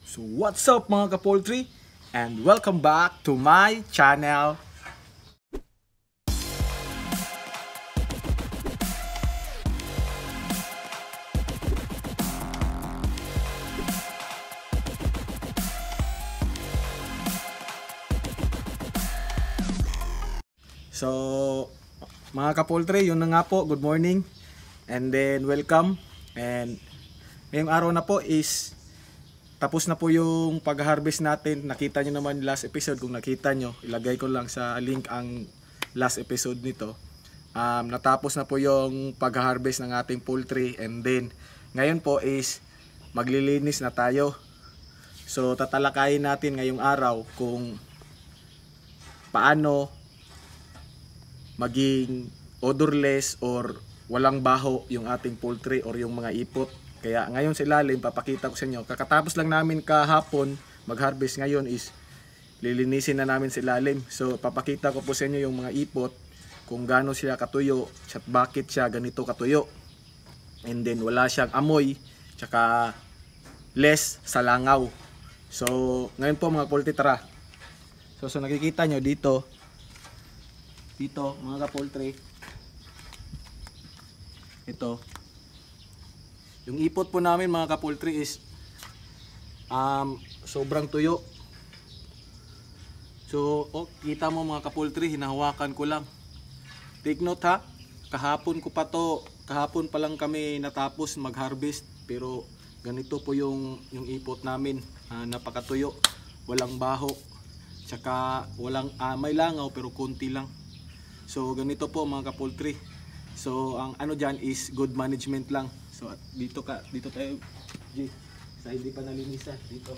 So what's up mga ka-poultry, and welcome back to my channel. So mga ka-poultry, yun na nga po, good morning and then welcome. And ngayong araw na po is tapos na po yung pag-harvest natin. Nakita nyo naman last episode. Kung nakita nyo, ilagay ko lang sa link ang last episode nito. Natapos na po yung pag-harvest ng ating poultry. And then, ngayon po is maglilinis na tayo. So, tatalakayin natin ngayong araw kung paano maging odorless or walang baho yung ating poultry or yung mga ipot. Kaya ngayon sa ilalim, papakita ko sa inyo. Kakatapos lang namin kahapon mag-harvest, ngayon is lilinisin na namin sa ilalim. So papakita ko po sa inyo yung mga ipot, kung gaano sila katuyo, at bakit siya ganito katuyo. And then wala siyang amoy, tsaka less sa langaw. So ngayon po mga poultry, tara. So nakikita nyo dito mga ka-poultry, ito yung ipot po namin mga ka-poultry is sobrang tuyo. So kita mo mga ka-poultry, hinahawakan ko lang. Take note ha, kahapon pa lang kami natapos mag-harvest, pero ganito po yung ipot namin. Napakatuyo, walang baho, tsaka walang may langaw pero konti lang. So ganito po mga ka-poultry. So ang ano dyan is good management lang. So dito tayo, G, sa hindi pa nalinisan dito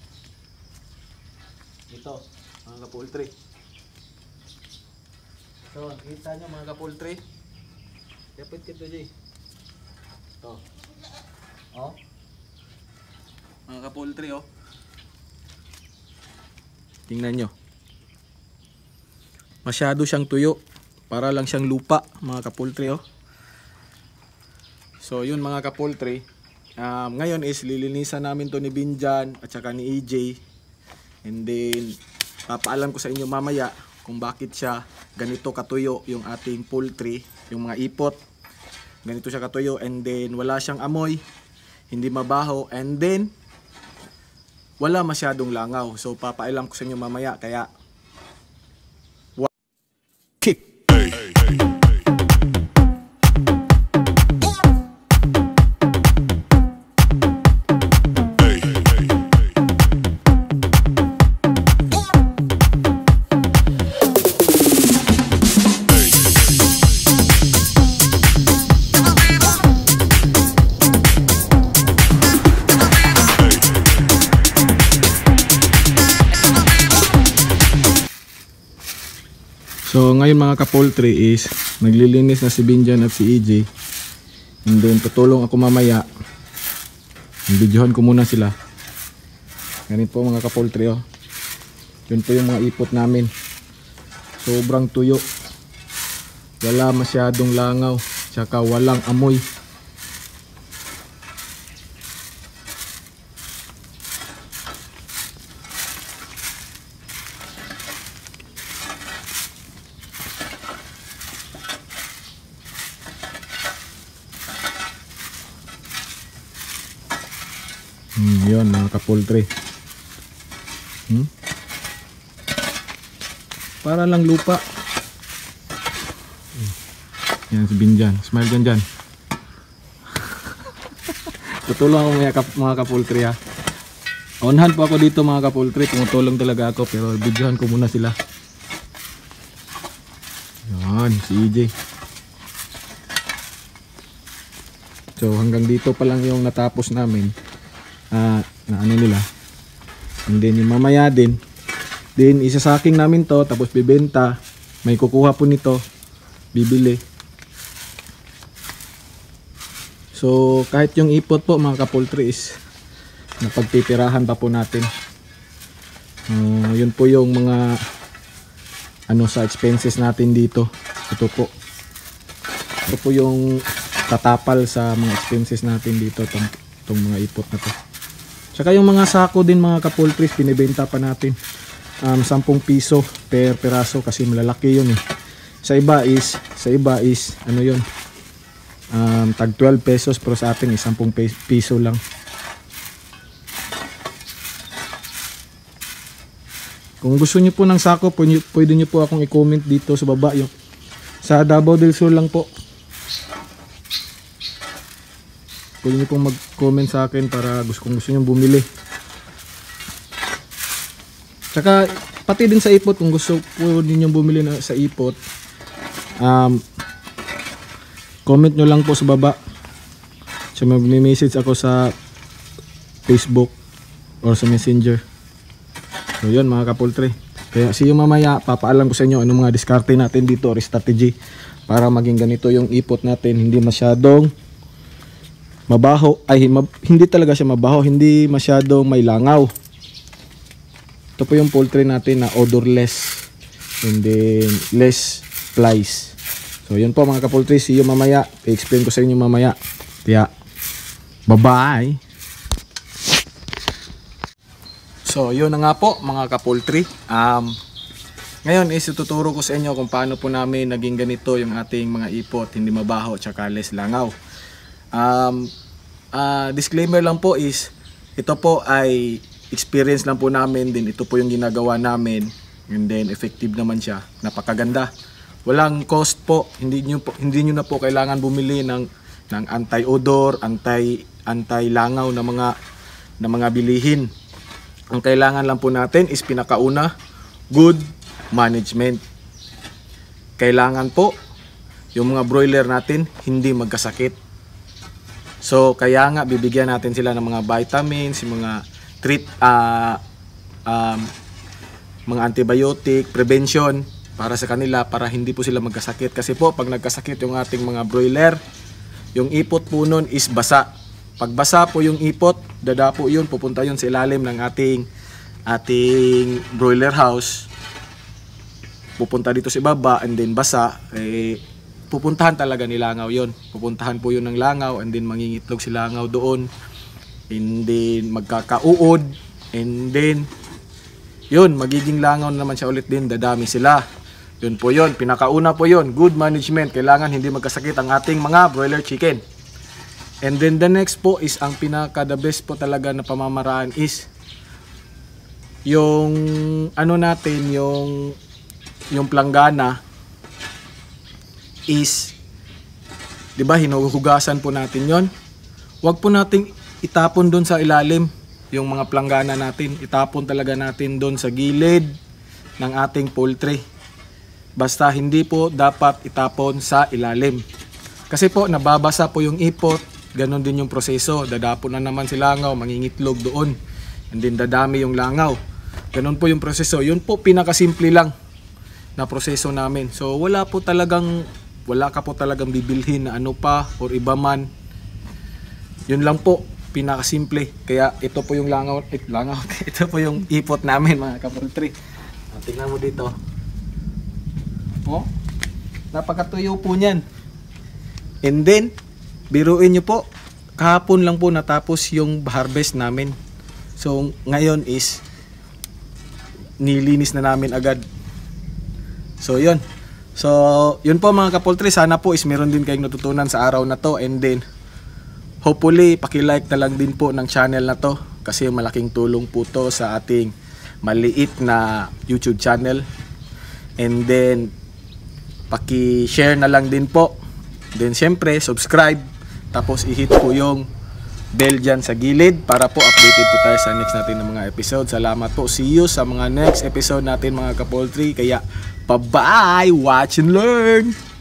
mga ka-poultry. So kita nyo mga ka-poultry, kapit kito G, ito mga ka-poultry, tingnan nyo, masyado siyang tuyo, para lang siyang lupa mga ka-poultry. So yun mga ka-poultry, ngayon is lilinisan namin to ni Binjan at saka ni EJ. And then papaalam ko sa inyo mamaya kung bakit siya ganito katuyo yung ating poultry, yung mga ipot. Ganito siya katuyo, and then wala siyang amoy, hindi mabaho, and then wala masyadong langaw. So papaalam ko sa inyo mamaya, kaya kick. So ngayon mga ka-poultry is naglilinis na si Binjan at si EJ. And then tutulong ako mamaya. Videohan ko muna sila. Ganito po mga ka-poultry. Yun po yung mga ipot namin. Sobrang tuyo. Wala masyadong langaw, tsaka walang amoy. Yun mga ka-poultry, para lang lupa. Yan si Binjan, smile dyan. Tutulong ako mga ka-poultry ha. On hand po ako dito mga ka-poultry, tumutulong talaga ako, pero videohan ko muna sila. Yan si EJ. So hanggang dito pa lang yung natapos namin na ano nila. And then yung mamaya din isasaking namin to, tapos bibenta. May kukuha po nito, bibili. So kahit yung ipot po mga ka-poultry is napagtitirahan pa po natin. Yun po yung mga sa expenses natin dito. Ito po yung tatapal sa mga expenses natin dito, itong mga ipot na to. Tsaka yung mga sako din mga ka-poultry, binibenta pa natin 10 piso per peraso kasi malalaki yun eh. Sa iba is ano yun, tag 12 pesos, pero sa atin is 10 piso lang. Kung gusto niyo po ng sako, pwede niyo po akong i-comment dito sa baba, yung sa Davao del Sur lang po. Pwede niyo pong mag-comment sa akin para kung gusto niyo bumili. Tsaka pati din sa ipot, kung gusto po niyo bumili sa ipot, comment nyo lang po sa baba. So mag-message ako sa Facebook or sa Messenger. So yun mga ka-poultry. Kaya see you mamaya, papaalam ko sa inyo anong mga diskarte natin dito or strategy para maging ganito yung ipot natin. Hindi masyadong mabaho, hindi talaga siya mabaho, hindi masyadong may langaw. Ito po yung poultry natin na odorless and then less flies. So yun po mga ka-poultry, see you mamaya. I-explain ko sa inyo mamaya. Kaya bye bye. So yun na nga po mga ka-poultry. Ngayon is tuturo ko sa inyo kung paano po namin naging ganito yung ating mga ipot, hindi mabaho tsaka less langaw. Disclaimer lang po is ito po ay experience lang po namin din. Ito po yung ginagawa namin and then effective naman siya, napakaganda. Walang cost po, hindi nyo na po kailangan bumili ng anti-odor, anti-langaw na mga bilihin. Ang kailangan lang po natin is pinakauna, good management. Kailangan po yung mga broiler natin hindi magkasakit. So kaya nga bibigyan natin sila ng mga vitamins, mga mga antibiotic, prevention para sa kanila, para hindi po sila magkasakit. Kasi po pag nagkasakit yung ating mga broiler, yung ipot po nun is basa. Pag basa po yung ipot, dadapo yun, pupunta yun sa ilalim ng ating broiler house. Pupunta dito sa baba and then basa, pupuntahan talaga ni langaw yun. Pupuntahan po yun ng langaw and then mangingitlog si langaw doon. And then magkakauod and then yun, magiging langaw na naman siya ulit din, dadami sila. Yun po yun, pinakauna po yun, good management. Kailangan hindi magkasakit ang ating mga broiler chicken. And then the next po is ang pinaka the best po talaga na pamamaraan is yung ano natin, yung planggana is, di ba, hinuhugasan po natin yon. Huwag po nating itapon doon sa ilalim yung mga planggana natin. Itapon talaga natin doon sa gilid ng ating poultry. Basta hindi po dapat itapon sa ilalim. Kasi po nababasa po yung ipot. Ganon din yung proseso. Dadapo na naman si langaw, mangingitlog doon. And then dadami yung langaw. Ganon po yung proseso. Yun po pinakasimple lang na proseso namin. So wala ka po talagang bibilhin na ano pa or iba man. Yun lang po, pinakasimple. Kaya ito po yung langaw. Ito po yung ipot namin mga ka-poultry. Tingnan mo dito. Oh, napakatuyo po niyan. And then biruin nyo po, kahapon lang po natapos yung harvest namin. So ngayon is nilinis na namin agad. So yun. So yun po mga ka-poultry, sana po is meron din kayong natutunan sa araw na to. And then hopefully paki-like na lang din po ng channel na to kasi malaking tulong po to sa ating maliit na YouTube channel. And then paki-share na lang din po. Then syempre subscribe. Tapos i-hit po yung bell dyan sa gilid para po updated po tayo sa next natin ng mga episode. Salamat po. See you sa mga next episode natin mga ka-poultry. Kaya bye-bye! Watch and learn!